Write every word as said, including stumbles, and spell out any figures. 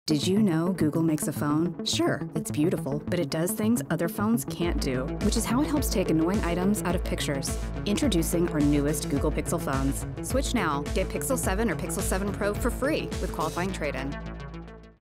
Did you know Google makes a phone? Sure, it's beautiful, but it does things other phones can't do, which is how it helps take annoying items out of pictures. Introducing our newest Google Pixel phones. Switch now. Get Pixel seven or Pixel seven Pro for free with qualifying trade-in.